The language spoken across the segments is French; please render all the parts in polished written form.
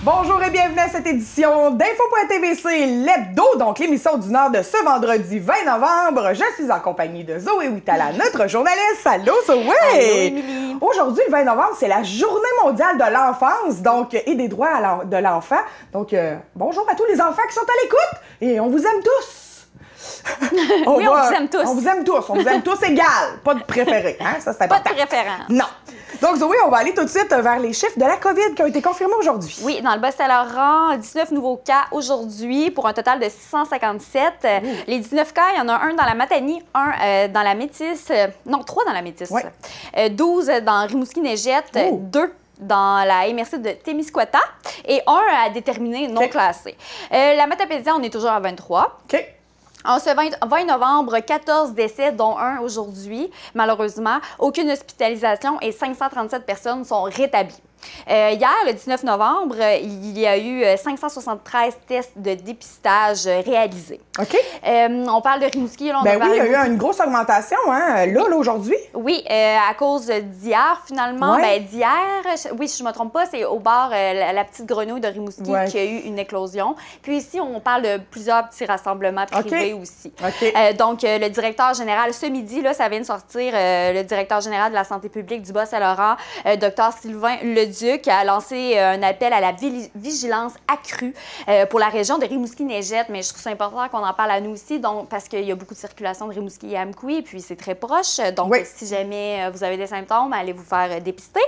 Bonjour et bienvenue à cette édition d'Info.tvc, l'hebdo, donc l'émission du Nord de ce vendredi 20 novembre. Je suis en compagnie de Zoé Huitala, notre journaliste. Allô Zoé! Allô Émilie! Aujourd'hui, le 20 novembre, c'est la journée mondiale de l'enfance donc et des droits de l'enfant. Donc, bonjour à tous les enfants qui sont à l'écoute et on vous aime tous! On vous aime tous. On vous aime tous égal. Pas de préféré, hein? Ça, c'est important. Pas de préférence. Non. Donc, Zoé, on va aller tout de suite vers les chiffres de la COVID qui ont été confirmés aujourd'hui. Oui, dans le Bas-Saint-Laurent, 19 nouveaux cas aujourd'hui pour un total de 657. Les 19 cas, il y en a un dans la Matanie, un dans la Métis, non, 3 dans la Métis, ouais. 12 dans Rimouski-Neigette, 2 dans la MRC de Témiscouata et un à déterminer non classé. La Matapédia, on est toujours à 23. OK. En ce 20 novembre, 14 décès, dont un aujourd'hui, malheureusement. Aucune hospitalisation et 537 personnes sont rétablies. Hier, le 19 novembre, il y a eu 573 tests de dépistage réalisés. OK. On parle de Rimouski. Là, oui, il y a eu une grosse augmentation, hein, là aujourd'hui. Oui, à cause d'hier, finalement. Ouais. D'hier, oui, si je ne me trompe pas, c'est au bar la petite grenouille de Rimouski qui a eu une éclosion. Puis ici, on parle de plusieurs petits rassemblements privés aussi. Donc, le directeur général, ce midi, là, ça vient de sortir, le directeur général de la santé publique du Bas-Saint-Laurent, Dr Sylvain Leduc, a lancé un appel à la vigilance accrue pour la région de Rimouski-Neigette. Mais je trouve ça important qu'on en parle à nous aussi, donc, parce qu'il y a beaucoup de circulation de Rimouski et Amkoui, puis c'est très proche. Donc, si jamais vous avez des symptômes, allez vous faire dépister.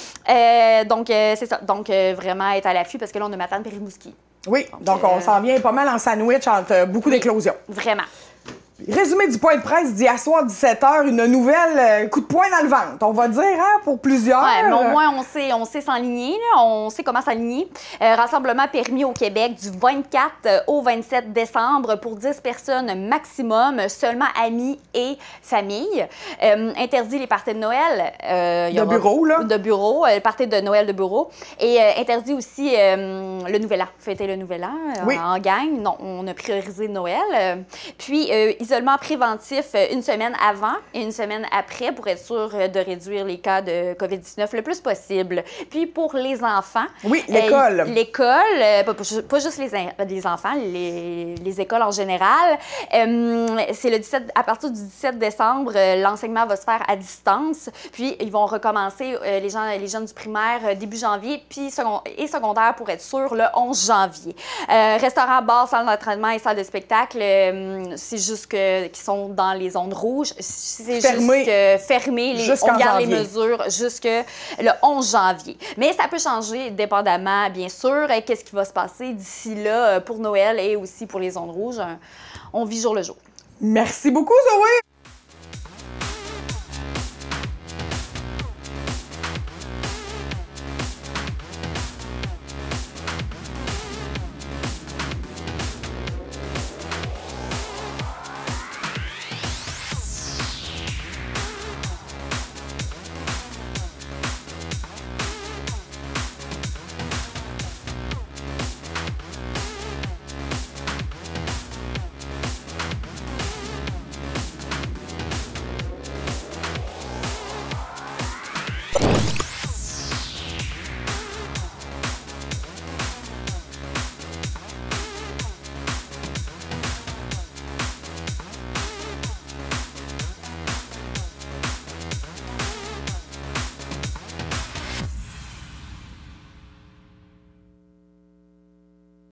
Donc, c'est ça. Donc, vraiment être à l'affût, parce que là, on a Matane et Rimouski. Oui, donc on s'en vient pas mal en sandwich entre beaucoup d'éclosions. Vraiment. Résumé du point de presse d'hier soir, 17h, une nouvelle coup de poing dans le ventre, on va dire, hein, pour plusieurs. Oui, mais au moins, on sait s'enligner, là, on sait comment s'aligner. Rassemblement permis au Québec du 24 au 27 décembre pour 10 personnes maximum, seulement amis et famille. Interdit les parties de Noël. De bureau, là. De bureau, parties de Noël de bureau. Et interdit aussi le Nouvel An, fêter le Nouvel An en gang. Non, on a priorisé Noël. Puis, isolement préventif une semaine avant et une semaine après pour être sûr de réduire les cas de COVID-19 le plus possible. Puis pour les enfants... Oui, l'école. L'école, pas juste les enfants, les écoles en général. C'est à partir du 17 décembre, l'enseignement va se faire à distance. Puis ils vont recommencer, les jeunes du primaire, début janvier, puis secondaire pour être sûr, le 11 janvier. Restaurants, bars, salles d'entraînement et salles de spectacle, c'est juste qui sont dans les zones rouges. C'est juste fermé. On garde les mesures jusque le 11 janvier. Mais ça peut changer dépendamment, bien sûr. Qu'est-ce qui va se passer d'ici là pour Noël et aussi pour les zones rouges? On vit jour le jour. Merci beaucoup, Zoé!